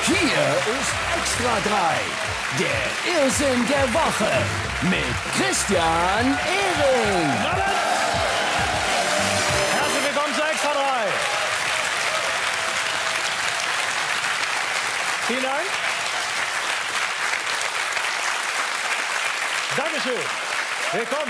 Hier ist Extra 3, der Irrsinn der Woche mit Christian Ehring. Herzlich willkommen zu Extra 3. Vielen Dank. Dankeschön. Willkommen.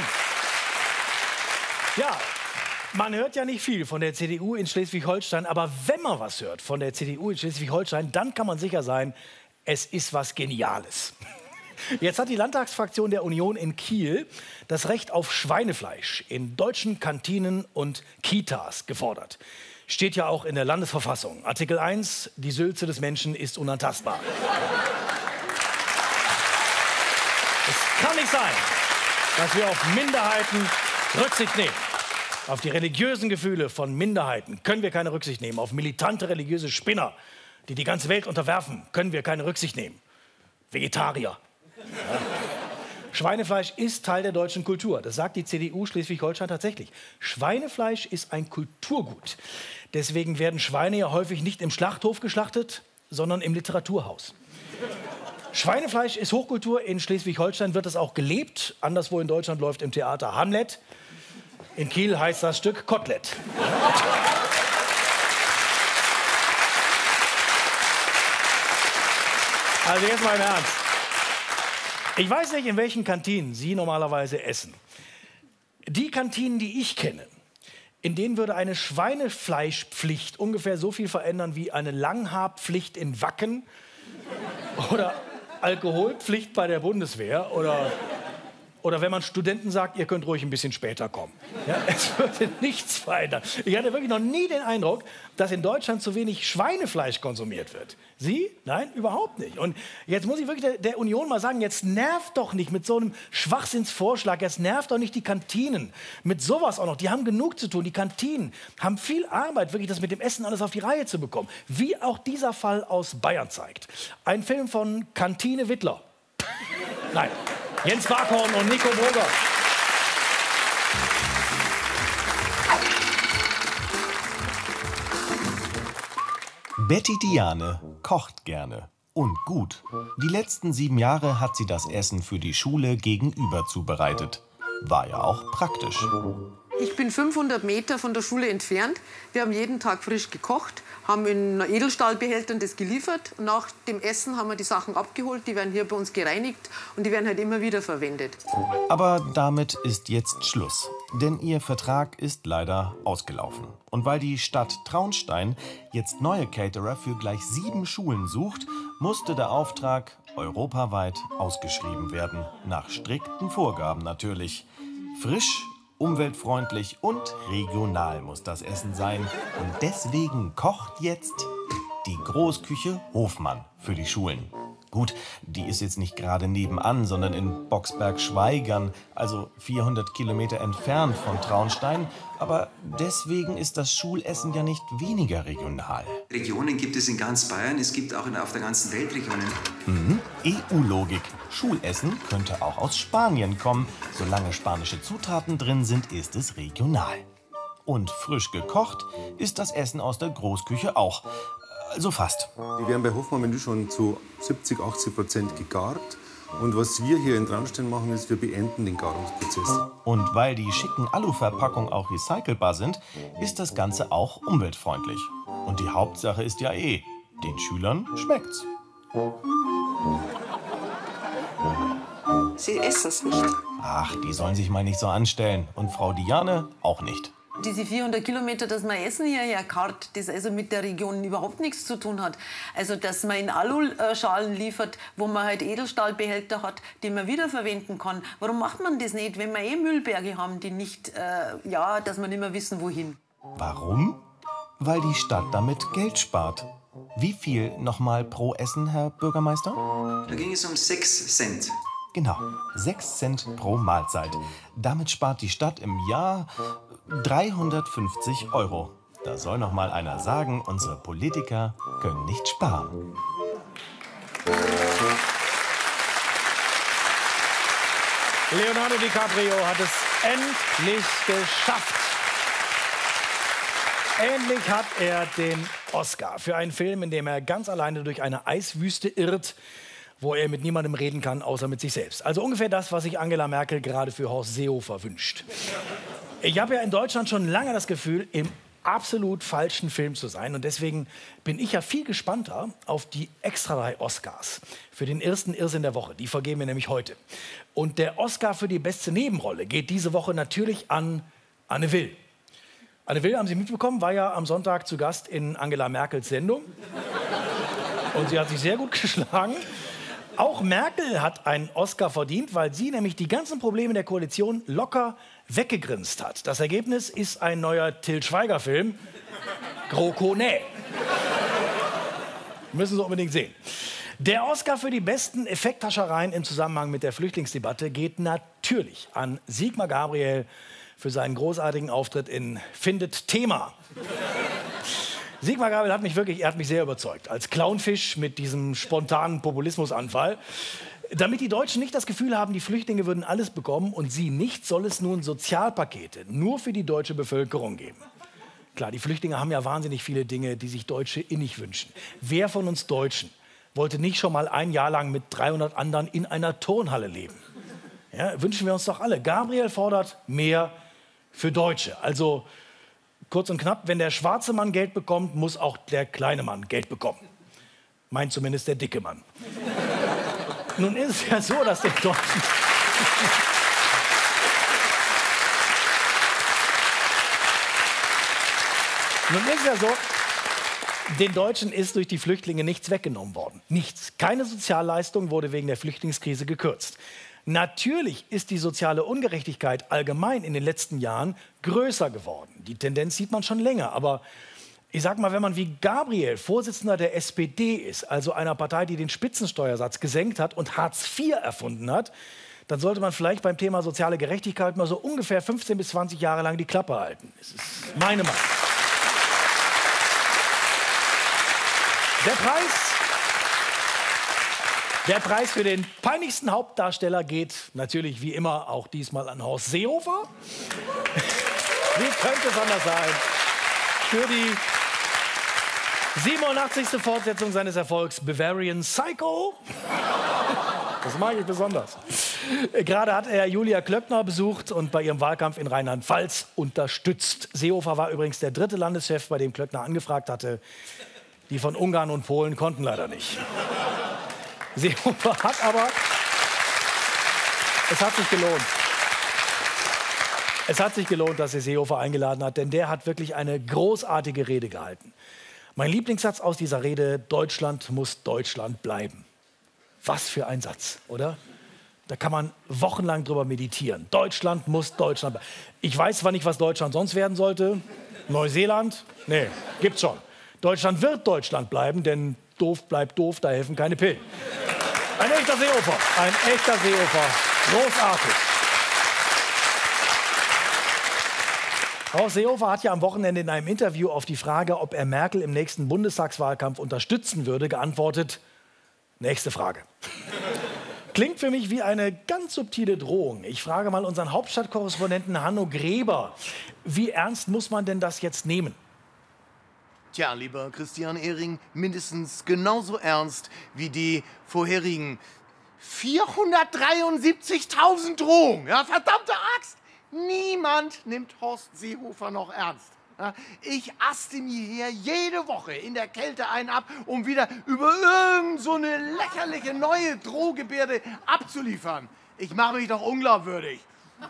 Ja, man hört ja nicht viel von der CDU in Schleswig-Holstein, aber wenn man was hört von der CDU in Schleswig-Holstein, dann kann man sicher sein, es ist was Geniales. Jetzt hat die Landtagsfraktion der Union in Kiel das Recht auf Schweinefleisch in deutschen Kantinen und Kitas gefordert. Steht ja auch in der Landesverfassung. Artikel 1, die Sülze des Menschen ist unantastbar. Es kann nicht sein, dass wir auf Minderheiten Rücksicht nehmen. Auf die religiösen Gefühle von Minderheiten können wir keine Rücksicht nehmen. Auf militante religiöse Spinner, die die ganze Welt unterwerfen, können wir keine Rücksicht nehmen. Vegetarier. Ja. Schweinefleisch ist Teil der deutschen Kultur. Das sagt die CDU Schleswig-Holstein tatsächlich. Schweinefleisch ist ein Kulturgut. Deswegen werden Schweine ja häufig nicht im Schlachthof geschlachtet, sondern im Literaturhaus. Schweinefleisch ist Hochkultur. In Schleswig-Holstein wird es auch gelebt. Anderswo in Deutschland läuft im Theater Hamlet. In Kiel heißt das Stück Kotelett. Also jetzt mal im Ernst. Ich weiß nicht, in welchen Kantinen Sie normalerweise essen. Die Kantinen, die ich kenne, in denen würde eine Schweinefleischpflicht ungefähr so viel verändern wie eine Langhaarpflicht in Wacken oder Alkoholpflicht bei der Bundeswehr oder wenn man Studenten sagt, ihr könnt ruhig ein bisschen später kommen. Ja, es würde nichts verändern. Ich hatte wirklich noch nie den Eindruck, dass in Deutschland zu wenig Schweinefleisch konsumiert wird. Sie? Nein, überhaupt nicht. Und jetzt muss ich wirklich der Union mal sagen, jetzt nervt doch nicht mit so einem Schwachsinnsvorschlag, jetzt nervt doch nicht die Kantinen. Mit sowas auch noch, die haben genug zu tun. Die Kantinen haben viel Arbeit, wirklich das mit dem Essen alles auf die Reihe zu bekommen. Wie auch dieser Fall aus Bayern zeigt. Ein Film von Kantine Wittler. Nein. Jens Barkhorn und Nico Brugger. Betty Diane kocht gerne und gut. Die letzten 7 Jahre hat sie das Essen für die Schule gegenüber zubereitet. War ja auch praktisch. Ich bin 500 Meter von der Schule entfernt. Wir haben jeden Tag frisch gekocht, haben in Edelstahlbehältern das geliefert. Nach dem Essen haben wir die Sachen abgeholt, die werden hier bei uns gereinigt und die werden halt immer wieder verwendet. Aber damit ist jetzt Schluss, denn ihr Vertrag ist leider ausgelaufen. Und weil die Stadt Traunstein jetzt neue Caterer für gleich 7 Schulen sucht, musste der Auftrag europaweit ausgeschrieben werden. Nach strikten Vorgaben natürlich. Frisch, umweltfreundlich und regional muss das Essen sein. Und deswegen kocht jetzt die Großküche Hofmann für die Schulen. Gut, die ist jetzt nicht gerade nebenan, sondern in Boxberg-Schweigern, also 400 Kilometer entfernt von Traunstein. Aber deswegen ist das Schulessen ja nicht weniger regional. Regionen gibt es in ganz Bayern, es gibt auch auf der ganzen Welt Regionen. EU-Logik. Schulessen könnte auch aus Spanien kommen. Solange spanische Zutaten drin sind, ist es regional. Und frisch gekocht ist das Essen aus der Großküche auch. Also fast. Die werden bei Hofmann-Menü schon zu 70–80% gegart. Und was wir hier in Traunstein machen, ist, wir beenden den Garungsprozess. Und weil die schicken Aluverpackungen auch recycelbar sind, ist das Ganze auch umweltfreundlich. Und die Hauptsache ist ja den Schülern schmeckt's. Sie essen es nicht. Ach, die sollen sich mal nicht so anstellen. Und Frau Diane auch nicht. Diese 400 Kilometer, dass man Essen hierher karrt, das also mit der Region überhaupt nichts zu tun hat. Also, dass man in Aluschalen liefert, wo man halt Edelstahlbehälter hat, die man wiederverwenden kann. Warum macht man das nicht, wenn wir Müllberge haben, die nicht, dass wir nicht mehr wissen, wohin? Warum? Weil die Stadt damit Geld spart. Wie viel nochmal pro Essen, Herr Bürgermeister? Da ging es um 6 Cent. Genau, 6 Cent pro Mahlzeit. Damit spart die Stadt im Jahr 350 €. Da soll noch mal einer sagen, unsere Politiker können nicht sparen. Leonardo DiCaprio hat es endlich geschafft. Endlich hat er den Oscar für einen Film, in dem er ganz alleine durch eine Eiswüste irrt, wo er mit niemandem reden kann, außer mit sich selbst. Also ungefähr das, was sich Angela Merkel gerade für Horst Seehofer wünscht. Ich habe ja in Deutschland schon lange das Gefühl, im absolut falschen Film zu sein. Und deswegen bin ich ja viel gespannter auf die Extra 3 Oscars für den ersten Irrsinn der Woche. Die vergeben wir nämlich heute. Und der Oscar für die beste Nebenrolle geht diese Woche natürlich an Anne Will. Anne Will, haben Sie mitbekommen, war ja am Sonntag zu Gast in Angela Merkels Sendung. Und sie hat sich sehr gut geschlagen. Auch Merkel hat einen Oscar verdient, weil sie nämlich die ganzen Probleme der Koalition locker weggegrinst hat. Das Ergebnis ist ein neuer Til Schweiger-Film, GroKo Nee. Müssen Sie unbedingt sehen. Der Oscar für die besten Effekthaschereien im Zusammenhang mit der Flüchtlingsdebatte geht natürlich an Sigmar Gabriel für seinen großartigen Auftritt in Findet Thema. Sigmar Gabriel hat mich sehr überzeugt. Als Clownfisch mit diesem spontanen Populismusanfall. Damit die Deutschen nicht das Gefühl haben, die Flüchtlinge würden alles bekommen und sie nicht, soll es nun Sozialpakete nur für die deutsche Bevölkerung geben. Klar, die Flüchtlinge haben ja wahnsinnig viele Dinge, die sich Deutsche innig wünschen. Wer von uns Deutschen wollte nicht schon mal ein Jahr lang mit 300 anderen in einer Turnhalle leben? Ja, wünschen wir uns doch alle. Gabriel fordert mehr für Deutsche. Also kurz und knapp, wenn der schwarze Mann Geld bekommt, muss auch der kleine Mann Geld bekommen. Meint zumindest der dicke Mann. Nun ist es ja so, dass den Deutschen... Nun ist es ja so, den Deutschen ist durch die Flüchtlinge nichts weggenommen worden. Nichts. Keine Sozialleistung wurde wegen der Flüchtlingskrise gekürzt. Natürlich ist die soziale Ungerechtigkeit allgemein in den letzten Jahren größer geworden. Die Tendenz sieht man schon länger. Aber ich sag mal, wenn man wie Gabriel Vorsitzender der SPD ist, also einer Partei, die den Spitzensteuersatz gesenkt hat und Hartz IV erfunden hat, dann sollte man vielleicht beim Thema soziale Gerechtigkeit mal so ungefähr 15 bis 20 Jahre lang die Klappe halten. Das ist meine Meinung. Der Preis für den peinlichsten Hauptdarsteller geht natürlich wie immer auch diesmal an Horst Seehofer. Wie könnte es anders sein? Für die 87. Fortsetzung seines Erfolgs Bavarian Psycho. Das mag ich besonders. Gerade hat er Julia Klöckner besucht und bei ihrem Wahlkampf in Rheinland-Pfalz unterstützt. Seehofer war übrigens der 3. Landeschef, bei dem Klöckner angefragt hatte. Die von Ungarn und Polen konnten leider nicht. Seehofer hat aber... Es hat sich gelohnt. Es hat sich gelohnt, dass er Seehofer eingeladen hat, denn der hat wirklich eine großartige Rede gehalten. Mein Lieblingssatz aus dieser Rede: Deutschland muss Deutschland bleiben. Was für ein Satz, oder? Da kann man wochenlang drüber meditieren. Deutschland muss Deutschland bleiben. Ich weiß zwar nicht, was Deutschland sonst werden sollte. Neuseeland? Nee, gibt's schon. Deutschland wird Deutschland bleiben, denn doof bleibt doof, da helfen keine Pillen. Ein echter Seehofer, ein echter Seehofer. Großartig. Horst Seehofer hat ja am Wochenende in einem Interview auf die Frage, ob er Merkel im nächsten Bundestagswahlkampf unterstützen würde, geantwortet: Nächste Frage. Klingt für mich wie eine ganz subtile Drohung. Ich frage mal unseren Hauptstadtkorrespondenten Hanno Gräber: Wie ernst muss man denn das jetzt nehmen? Tja, lieber Christian Ehring, mindestens genauso ernst wie die vorherigen 473.000 Drohungen. Ja, verdammte Axt! Niemand nimmt Horst Seehofer noch ernst. Ja, ich aste mir hier jede Woche in der Kälte einen ab, um wieder über irgend so eine lächerliche neue Drohgebärde abzuliefern. Ich mache mich doch unglaubwürdig.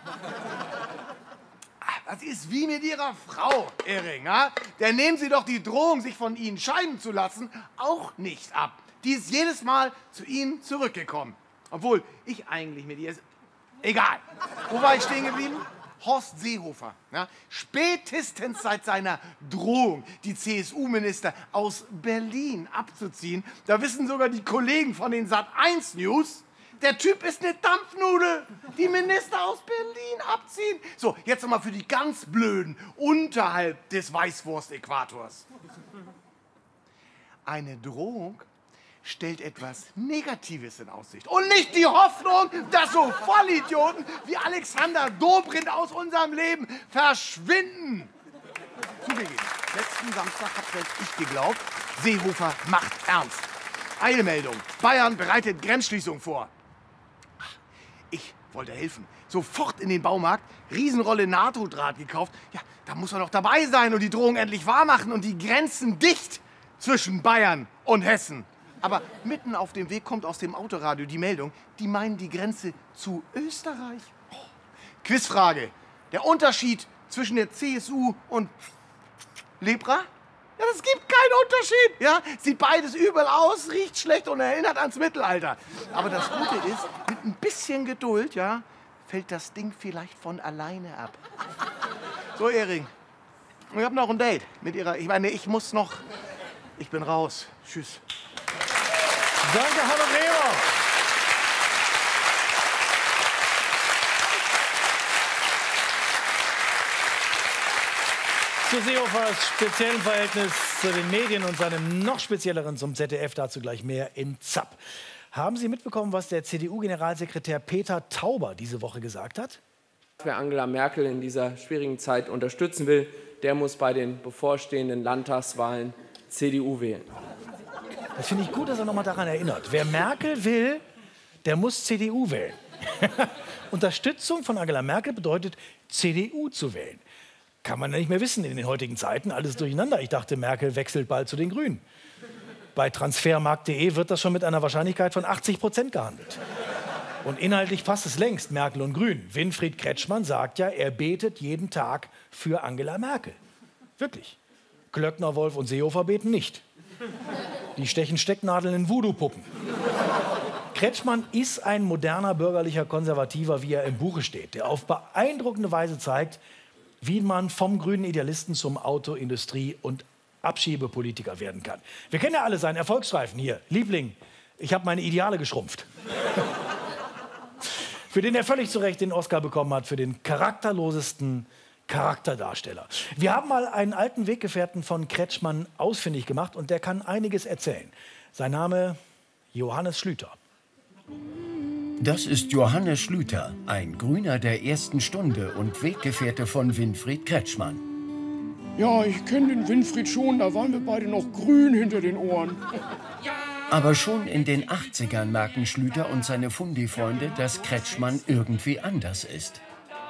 Das ist wie mit Ihrer Frau, Ehring. Ja? Dann nehmen Sie doch die Drohung, sich von Ihnen scheiden zu lassen, auch nicht ab. Die ist jedes Mal zu Ihnen zurückgekommen. Obwohl ich eigentlich mit ihr... Egal. Wo war ich stehen geblieben? Horst Seehofer. Ja? Spätestens seit seiner Drohung, die CSU-Minister aus Berlin abzuziehen, da wissen sogar die Kollegen von den Sat.1 News, der Typ ist eine Dampfnudel. Die Minister aus Berlin abziehen. So, jetzt nochmal für die ganz Blöden unterhalb des Weißwurst-Äquators. Eine Drohung stellt etwas Negatives in Aussicht. Und nicht die Hoffnung, dass so Vollidioten wie Alexander Dobrindt aus unserem Leben verschwinden. Zugegeben. Letzten Samstag hat selbst ich geglaubt, Seehofer macht ernst. Eilmeldung. Bayern bereitet Grenzschließung vor. Ich wollte helfen. Sofort in den Baumarkt, Riesenrolle NATO-Draht gekauft. Ja, da muss er doch dabei sein und die Drohung endlich wahrmachen und die Grenzen dicht zwischen Bayern und Hessen. Aber mitten auf dem Weg kommt aus dem Autoradio die Meldung, die meinen die Grenze zu Österreich. Oh. Quizfrage. Der Unterschied zwischen der CSU und Lepra? Ja, das gibt keinen Unterschied. Ja? Sieht beides übel aus, riecht schlecht und erinnert ans Mittelalter. Aber das Gute ist, mit ein bisschen Geduld, ja, fällt das Ding vielleicht von alleine ab. So, Ehring, ich habe noch ein Date mit Ihrer... Ich meine, ich muss noch... Ich bin raus. Tschüss. Danke, Hanno Bremer. Zu Seehofers speziellen Verhältnis zu den Medien und seinem noch spezielleren zum ZDF, dazu gleich mehr in ZAP. Haben Sie mitbekommen, was der CDU-Generalsekretär Peter Tauber diese Woche gesagt hat? Wer Angela Merkel in dieser schwierigen Zeit unterstützen will, der muss bei den bevorstehenden Landtagswahlen CDU wählen. Das finde ich gut, dass er noch mal daran erinnert. Wer Merkel will, der muss CDU wählen. Unterstützung von Angela Merkel bedeutet, CDU zu wählen. Kann man ja nicht mehr wissen in den heutigen Zeiten. Alles durcheinander. Ich dachte, Merkel wechselt bald zu den Grünen. Bei transfermarkt.de wird das schon mit einer Wahrscheinlichkeit von 80% gehandelt. Und inhaltlich passt es längst, Merkel und Grün. Winfried Kretschmann sagt ja, er betet jeden Tag für Angela Merkel. Wirklich. Klöckner, Wolf und Seehofer beten nicht. Die stechen Stecknadeln in Voodoo-Puppen. Kretschmann ist ein moderner bürgerlicher Konservativer, wie er im Buche steht, der auf beeindruckende Weise zeigt, wie man vom grünen Idealisten zum Auto-, Industrie- und Abschiebepolitiker werden kann. Wir kennen ja alle seinen Erfolgsreifen hier. Liebling, ich habe meine Ideale geschrumpft. Für den er völlig zu Recht den Oscar bekommen hat, für den charakterlosesten Charakterdarsteller. Wir haben mal einen alten Weggefährten von Kretschmann ausfindig gemacht und der kann einiges erzählen. Sein Name Johannes Schlüter. Das ist Johannes Schlüter, ein Grüner der ersten Stunde und Weggefährte von Winfried Kretschmann. Ja, ich kenne den Winfried schon, da waren wir beide noch grün hinter den Ohren. Aber schon in den 80ern merken Schlüter und seine Fundi-Freunde, dass Kretschmann irgendwie anders ist.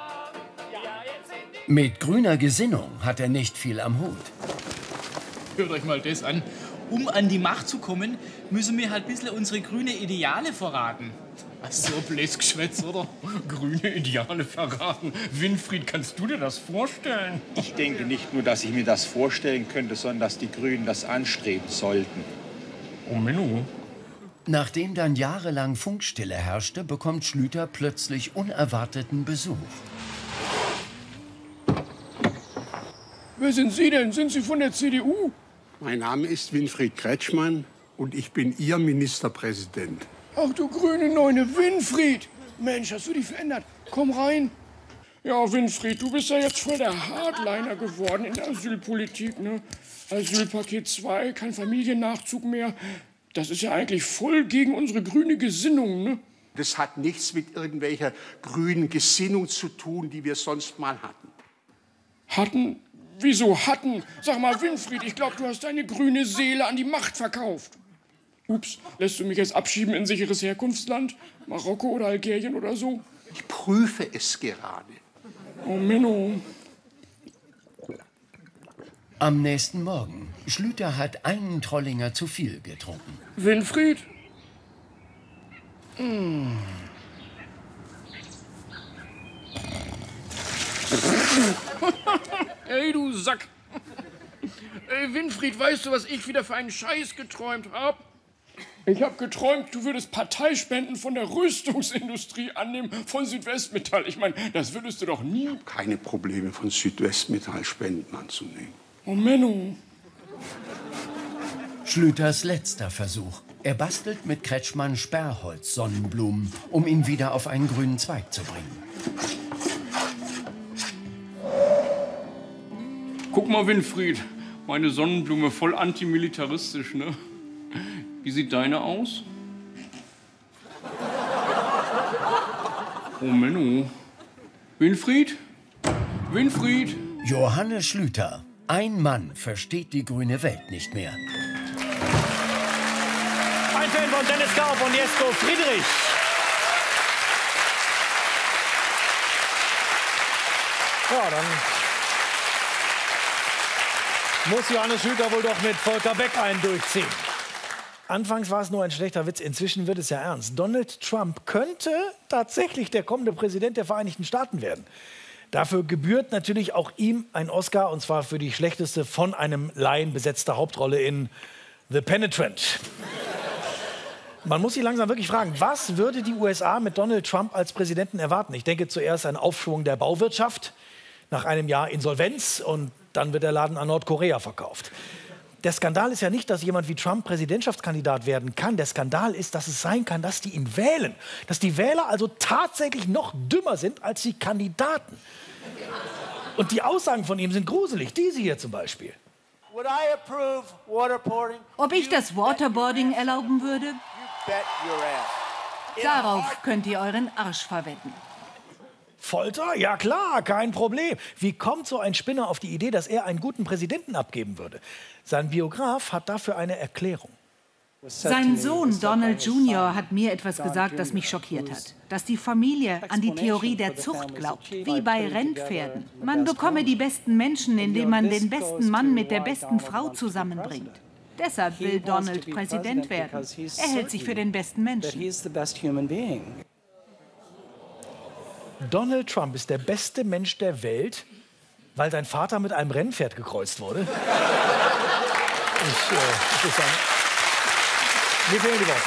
Mit grüner Gesinnung hat er nicht viel am Hut. Hört euch mal das an. Um an die Macht zu kommen, müssen wir halt ein bisschen unsere grüne Ideale verraten. Ach so, Bläsgeschwätz, oder? Grüne Ideale verraten. Winfried, kannst du dir das vorstellen? Ich denke nicht nur, dass ich mir das vorstellen könnte, sondern dass die Grünen das anstreben sollten. Oh, Menno. Nachdem dann jahrelang Funkstille herrschte, bekommt Schlüter plötzlich unerwarteten Besuch. Wer sind Sie denn? Sind Sie von der CDU? Mein Name ist Winfried Kretschmann und ich bin Ihr Ministerpräsident. Ach du grüne Neune, Winfried! Mensch, hast du dich verändert? Komm rein. Ja, Winfried, du bist ja jetzt voll der Hardliner geworden in der Asylpolitik, ne? Asylpaket 2, kein Familiennachzug mehr. Das ist ja eigentlich voll gegen unsere grüne Gesinnung, ne? Das hat nichts mit irgendwelcher grünen Gesinnung zu tun, die wir sonst mal hatten. Hatten? Wieso hatten? Sag mal, Winfried, ich glaube, du hast deine grüne Seele an die Macht verkauft. Ups, lässt du mich jetzt abschieben in sicheres Herkunftsland? Marokko oder Algerien oder so? Ich prüfe es gerade. Oh, Menno. Am nächsten Morgen. Schlüter hat einen Trollinger zu viel getrunken. Winfried? Ey, du Sack. Ey, Winfried, weißt du, was ich wieder für einen Scheiß geträumt hab? Ich hab geträumt, du würdest Parteispenden von der Rüstungsindustrie annehmen, von Südwestmetall. Ich meine, das würdest du doch nie. Keine Probleme, von Südwestmetall Spenden anzunehmen. Oh, Menno. Schlüters letzter Versuch. Er bastelt mit Kretschmann Sperrholz-Sonnenblumen, um ihn wieder auf einen grünen Zweig zu bringen. Guck mal, Winfried, meine Sonnenblume voll antimilitaristisch, ne? Wie sieht deine aus? Oh, Menno. Winfried? Winfried? Johannes Schlüter. Ein Mann versteht die grüne Welt nicht mehr. Ein Fan von Dennis Kaup und Jesko Friedrich. Ja, dann muss Johannes Schlüter wohl doch mit Volker Beck einen durchziehen. Anfangs war es nur ein schlechter Witz, inzwischen wird es ja ernst. Donald Trump könnte tatsächlich der kommende Präsident der Vereinigten Staaten werden. Dafür gebührt natürlich auch ihm ein Oscar, und zwar für die schlechteste von einem Laien besetzte Hauptrolle in The Penetrant. Man muss sich langsam wirklich fragen, was würde die USA mit Donald Trump als Präsidenten erwarten? Ich denke zuerst ein Aufschwung der Bauwirtschaft, nach einem Jahr Insolvenz, und dann wird der Laden an Nordkorea verkauft. Der Skandal ist ja nicht, dass jemand wie Trump Präsidentschaftskandidat werden kann. Der Skandal ist, dass es sein kann, dass die ihn wählen. Dass die Wähler also tatsächlich noch dümmer sind als die Kandidaten. Und die Aussagen von ihm sind gruselig. Diese hier zum Beispiel. Ob ich das Waterboarding erlauben würde? Darauf könnt ihr euren Arsch verwetten. Folter? Ja klar, kein Problem. Wie kommt so ein Spinner auf die Idee, dass er einen guten Präsidenten abgeben würde? Sein Biograf hat dafür eine Erklärung. Sein Sohn Donald Jr. hat mir etwas gesagt, das mich schockiert hat. Dass die Familie an die Theorie der Zucht glaubt, wie bei Rennpferden. Man bekomme die besten Menschen, indem man den besten Mann mit der besten Frau zusammenbringt. Deshalb will Donald Präsident werden. Er hält sich für den besten Menschen. Donald Trump ist der beste Mensch der Welt, weil sein Vater mit einem Rennpferd gekreuzt wurde. Ich muss sagen, mir fehlen die Worte.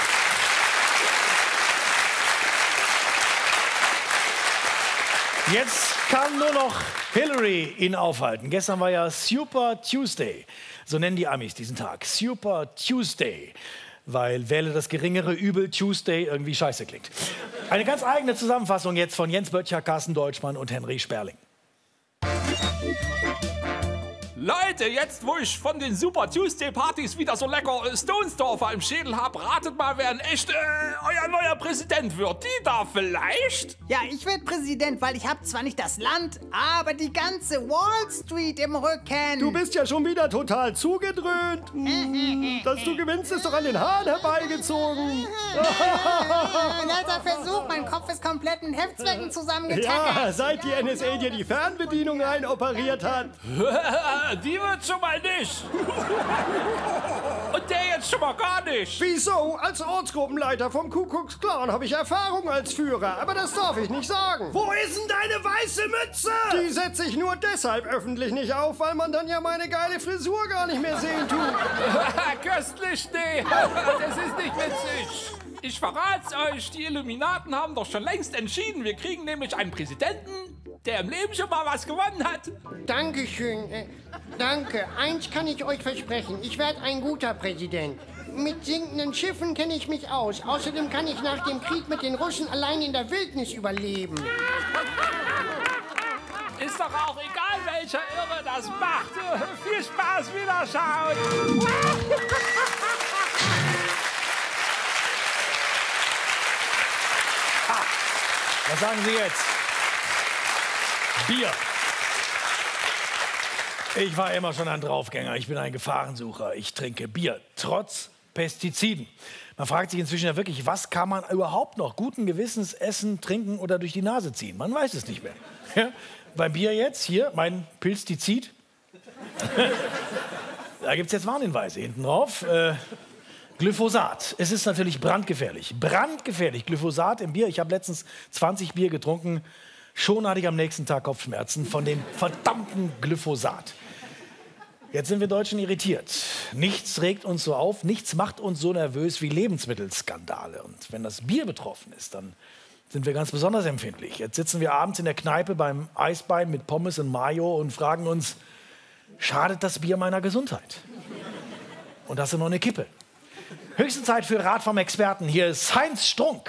Jetzt kann nur noch Hillary ihn aufhalten. Gestern war ja Super Tuesday. So nennen die Amis diesen Tag. Super Tuesday. Weil wähle das geringere Übel Tuesday irgendwie scheiße klingt. Eine ganz eigene Zusammenfassung jetzt von Jens Böttcher, Carsten Deutschmann und Henry Sperling. Leute, jetzt wo ich von den Super Tuesday Partys wieder so lecker Stonesdorfer im Schädel hab, ratet mal, wer ein echt euer neuer Präsident wird. Die da vielleicht? Ja, ich werde Präsident, weil ich habe zwar nicht das Land, aber die ganze Wall Street im Rücken. Du bist ja schon wieder total zugedröhnt. Dass du gewinnst, ist doch an den Haaren herbeigezogen. Ein alter Versuch, mein Kopf ist komplett in Heftzwecken zusammengetackert. Ja, seit die NSA dir die Fernbedienung einoperiert hat. Die wird schon mal nicht. Und der jetzt schon mal gar nicht. Wieso? Als Ortsgruppenleiter vom Ku Klux Klan habe ich Erfahrung als Führer, aber das darf ich nicht sagen. Wo ist denn deine weiße Mütze? Die setze ich nur deshalb öffentlich nicht auf, weil man dann ja meine geile Frisur gar nicht mehr sehen tut. Köstlich, nee. Das ist nicht witzig. Ich verrat's euch, die Illuminaten haben doch schon längst entschieden. Wir kriegen nämlich einen Präsidenten, der im Leben schon mal was gewonnen hat. Dankeschön. Danke. Eins kann ich euch versprechen. Ich werde ein guter Präsident. Mit sinkenden Schiffen kenne ich mich aus. Außerdem kann ich nach dem Krieg mit den Russen allein in der Wildnis überleben. Ist doch auch egal, welcher Irre das macht. Viel Spaß, Wiederschauen. Was sagen Sie jetzt? Bier. Ich war immer schon ein Draufgänger. Ich bin ein Gefahrensucher. Ich trinke Bier, trotz Pestiziden. Man fragt sich inzwischen ja wirklich, was kann man überhaupt noch guten Gewissens essen, trinken oder durch die Nase ziehen? Man weiß es nicht mehr. Ja? Beim Bier jetzt, hier, mein Pilztizid. Da gibt es jetzt Warnhinweise hinten drauf. Glyphosat. Es ist natürlich brandgefährlich. Brandgefährlich. Glyphosat im Bier. Ich habe letztens 20 Bier getrunken. Schon hatte ich am nächsten Tag Kopfschmerzen von dem verdammten Glyphosat. Jetzt sind wir Deutschen irritiert. Nichts regt uns so auf, nichts macht uns so nervös wie Lebensmittelskandale. Und wenn das Bier betroffen ist, dann sind wir ganz besonders empfindlich. Jetzt sitzen wir abends in der Kneipe beim Eisbein mit Pommes und Mayo und fragen uns, schadet das Bier meiner Gesundheit? Und hast du noch eine Kippe? Höchste Zeit für Rat vom Experten. Hier ist Heinz Strunk.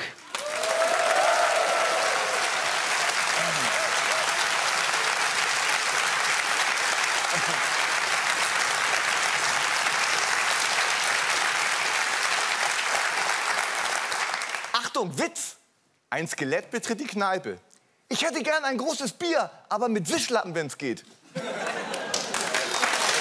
Achtung, Witz! Ein Skelett betritt die Kneipe. Ich hätte gern ein großes Bier, aber mit Wischlappen, wenn's geht.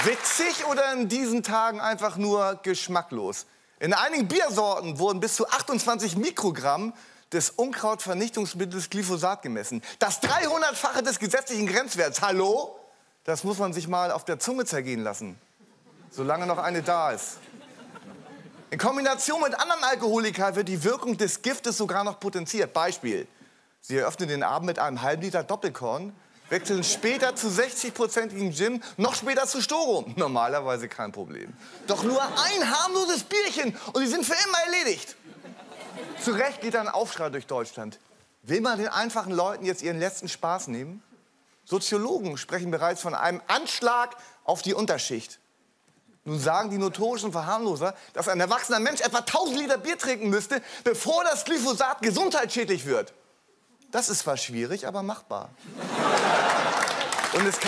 Witzig oder in diesen Tagen einfach nur geschmacklos? In einigen Biersorten wurden bis zu 28 Mikrogramm des Unkrautvernichtungsmittels Glyphosat gemessen. Das 300-fache des gesetzlichen Grenzwerts. Hallo? Das muss man sich mal auf der Zunge zergehen lassen, solange noch eine da ist. In Kombination mit anderen Alkoholikern wird die Wirkung des Giftes sogar noch potenziert. Beispiel: Sie eröffnen den Abend mit einem halben Liter Doppelkorn, wechseln später zu 60%igem Gin, noch später zu Storo. Normalerweise kein Problem. Doch nur ein harmloses Bierchen und Sie sind für immer erledigt. Zu Recht geht ein Aufschrei durch Deutschland. Will man den einfachen Leuten jetzt ihren letzten Spaß nehmen? Soziologen sprechen bereits von einem Anschlag auf die Unterschicht. Nun sagen die notorischen Verharmloser, dass ein erwachsener Mensch etwa 1000 Liter Bier trinken müsste, bevor das Glyphosat gesundheitsschädlich wird. Das ist zwar schwierig, aber machbar. Und es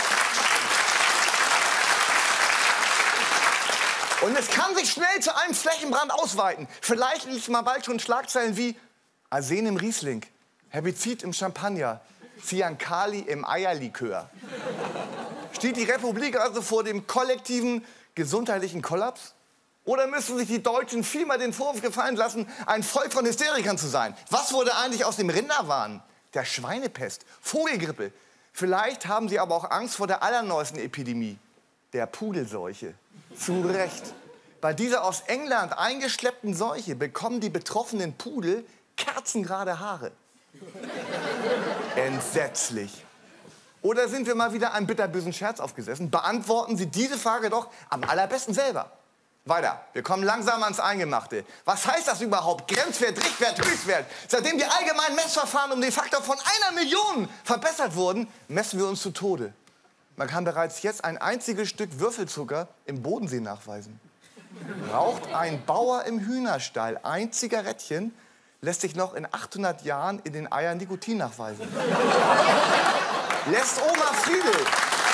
kann sich schnell zu einem Flächenbrand ausweiten. Vielleicht liest man bald schon Schlagzeilen wie Arsen im Riesling, Herbizid im Champagner, Cyankali im Eierlikör. Steht die Republik also vor dem kollektiven gesundheitlichen Kollaps? Oder müssen sich die Deutschen vielmehr den Vorwurf gefallen lassen, ein Volk von Hysterikern zu sein? Was wurde eigentlich aus dem Rinderwahn, der Schweinepest, Vogelgrippe? Vielleicht haben sie aber auch Angst vor der allerneuesten Epidemie, der Pudelseuche. Zu Recht. Bei dieser aus England eingeschleppten Seuche bekommen die betroffenen Pudel kerzengerade Haare. Entsetzlich. Oder sind wir mal wieder einem bitterbösen Scherz aufgesessen? Beantworten Sie diese Frage doch am allerbesten selber. Weiter, wir kommen langsam ans Eingemachte. Was heißt das überhaupt? Grenzwert, Richtwert, Höchstwert. Seitdem die allgemeinen Messverfahren um den Faktor von 1 Million verbessert wurden, messen wir uns zu Tode. Man kann bereits jetzt ein einziges Stück Würfelzucker im Bodensee nachweisen. Raucht ein Bauer im Hühnerstall ein Zigarettchen, lässt sich noch in 800 Jahren in den Eiern Nikotin nachweisen. Lässt Oma Friedel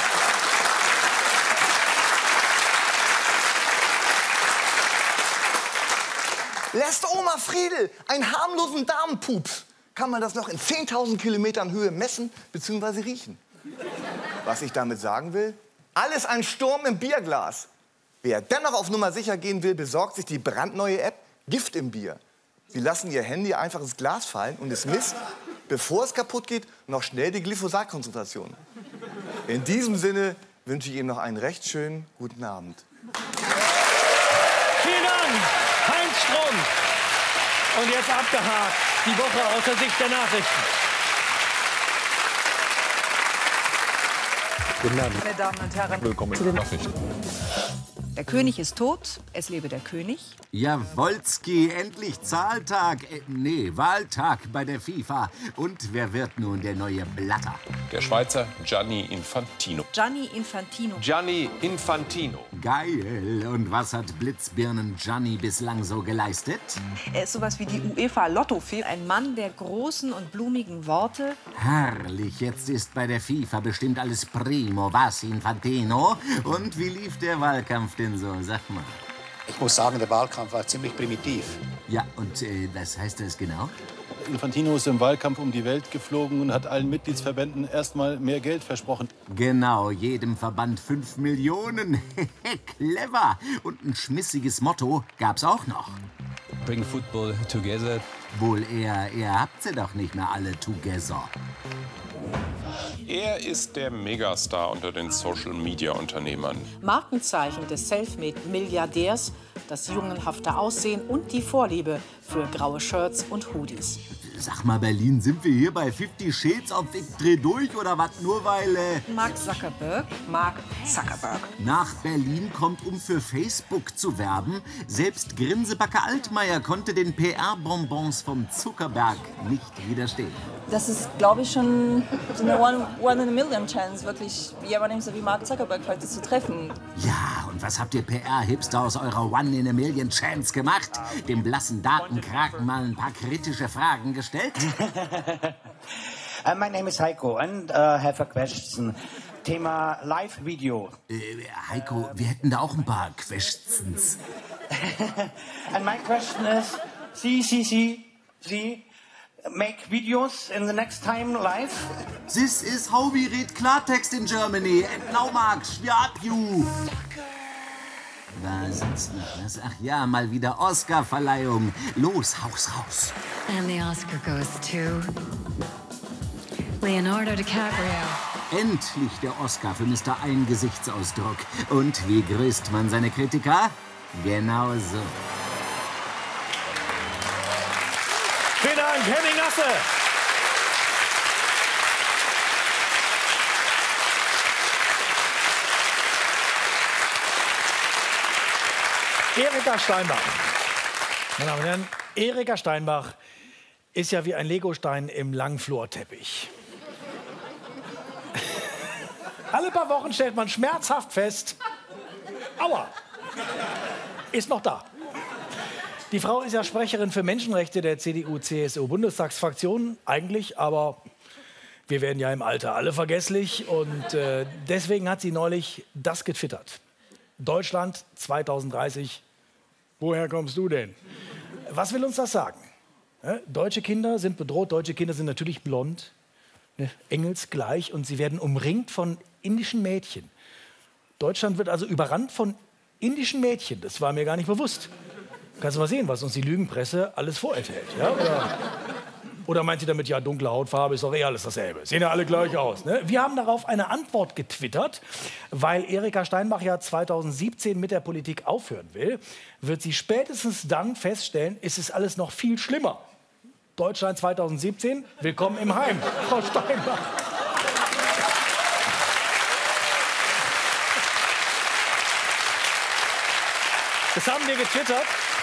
einen harmlosen Damenpups, kann man das noch in 10.000 Kilometern Höhe messen bzw. riechen. Was ich damit sagen will? Alles ein Sturm im Bierglas. Wer dennoch auf Nummer sicher gehen will, besorgt sich die brandneue App Gift im Bier. Sie lassen Ihr Handy einfach ins Glas fallen und es misst, bevor es kaputt geht, noch schnell die Glyphosat-Konzentration. In diesem Sinne wünsche ich Ihnen noch einen recht schönen guten Abend. Vielen Dank, Heinz Strunk. Und jetzt abgehakt, die Woche aus der Sicht der Nachrichten. Guten Abend. Meine Damen und Herren, willkommen zu den Nachrichten. Der König ist tot, es lebe der König. Jawolski, endlich Zahltag, nee, Wahltag bei der FIFA. Und wer wird nun der neue Blatter? Der Schweizer Gianni Infantino. Gianni Infantino. Gianni Infantino. Geil. Und was hat Blitzbirnen Gianni bislang so geleistet? Er ist sowas wie die UEFA-Lottofee. Ein Mann der großen und blumigen Worte. Herrlich, jetzt ist bei der FIFA bestimmt alles primo, was Infantino? Und wie lief der Wahlkampf denn so? Sag mal. Ich muss sagen, der Wahlkampf war ziemlich primitiv. Ja, und was heißt das genau? Infantino ist im Wahlkampf um die Welt geflogen und hat allen Mitgliedsverbänden erstmal mehr Geld versprochen. Genau, jedem Verband 5 Millionen. Clever. Und ein schmissiges Motto gab's auch noch. Bring football together. Wohl eher, ihr habt sie doch nicht mehr alle together. Er ist der Megastar unter den Social-Media-Unternehmern. Markenzeichen des Selfmade-Milliardärs, das jungenhafte Aussehen und die Vorliebe für graue Shirts und Hoodies. Sag mal, Berlin, sind wir hier bei 50 Shades of Ich dreh durch oder was? Nur weil, Mark Zuckerberg. Nach Berlin kommt, um für Facebook zu werben. Selbst Grinsebacke Altmaier konnte den PR-Bonbons vom Zuckerberg nicht widerstehen. Das ist, glaube ich, schon so eine One-in-a-Million-Chance, wirklich jemanden so wie Mark Zuckerberg heute zu treffen. Ja, und was habt ihr PR-Hipster aus eurer One-in-a-Million-Chance gemacht? Dem blassen Datenkraken mal ein paar kritische Fragen gestellt? My name is Heiko and have a question. Thema Live-Video. Heiko, wir hätten da auch ein paar Questions. And my question is, Sie make videos in the next time live. This is how we read Klartext in Germany. And now, Max, we up you. Was ist noch das? Ach ja, mal wieder Oscar-Verleihung. Los, haus raus. And the Oscar goes to Leonardo DiCaprio. Endlich der Oscar für Mr. Ein-Gesichtsausdruck. Und wie grüßt man seine Kritiker? Genau so. Vielen Dank, Henning Nasse. Erika Steinbach. Meine Damen und Herren, Erika Steinbach ist ja wie ein Legostein im Langflorteppich. Alle paar Wochen stellt man schmerzhaft fest, aua, ist noch da. Die Frau ist ja Sprecherin für Menschenrechte der CDU-CSU-Bundestagsfraktion eigentlich, aber wir werden ja im Alter alle vergesslich und deswegen hat sie neulich das getwittert. Deutschland 2030, woher kommst du denn? Was will uns das sagen? Deutsche Kinder sind bedroht, deutsche Kinder sind natürlich blond, engelsgleich und sie werden umringt von indischen Mädchen. Deutschland wird also überrannt von indischen Mädchen, das war mir gar nicht bewusst. Kannst du mal sehen, was uns die Lügenpresse alles vorenthält. Ja? Oder meint sie damit, ja, dunkle Hautfarbe ist doch eh alles dasselbe. Sehen ja alle gleich aus. Ne? Wir haben darauf eine Antwort getwittert, weil Erika Steinbach ja 2017 mit der Politik aufhören will, wird sie spätestens dann feststellen, ist es alles noch viel schlimmer. Deutschland 2017, willkommen im Heim, Frau Steinbach. Das haben wir getwittert.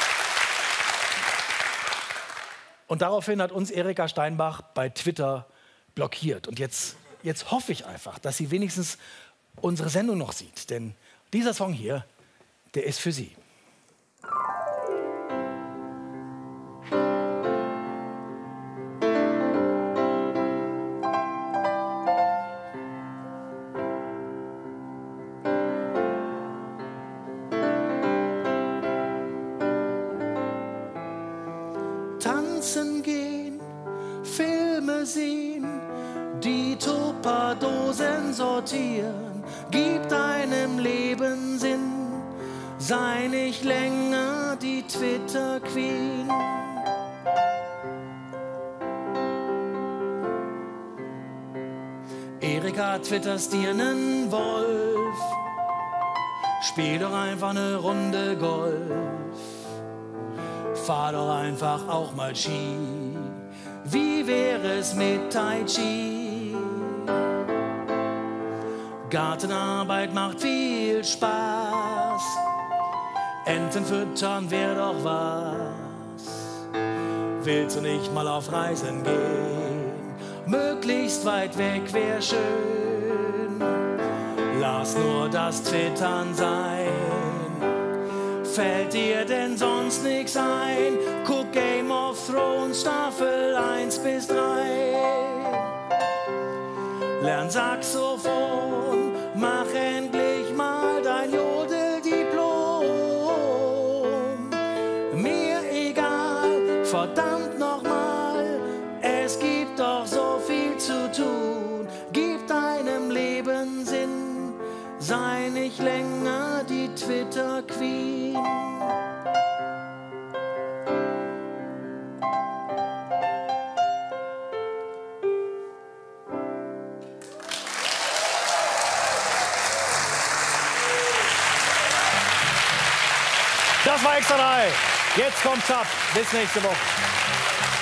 Und daraufhin hat uns Erika Steinbach bei Twitter blockiert. Und jetzt hoffe ich einfach, dass sie wenigstens unsere Sendung noch sieht. Denn dieser Song hier, der ist für sie. Tanzen gehen, Filme sehen, die Tupperdosen sortieren, gib deinem Leben Sinn, sei nicht länger die Twitter-Queen. Erika, twitterst dir nen Wolf, spiel doch einfach ne Runde Golf. Fahr doch einfach auch mal Ski. Wie wäre es mit Tai Chi? Gartenarbeit macht viel Spaß. Enten füttern wär doch was. Willst du nicht mal auf Reisen gehen? Möglichst weit weg wär schön. Lass nur das Twittern sein. Fällt dir denn sonst nix ein? Guck Game of Thrones Staffel 1 bis 3. Lern Saxophon, mach endlich mal dein Jodeldiplom. Mir egal, verdammt nochmal, es gibt doch so viel zu tun. Gib deinem Leben Sinn, sei nicht länger die Twitter-Queen. Das war Extra 3. Jetzt kommt's ab. Bis nächste Woche.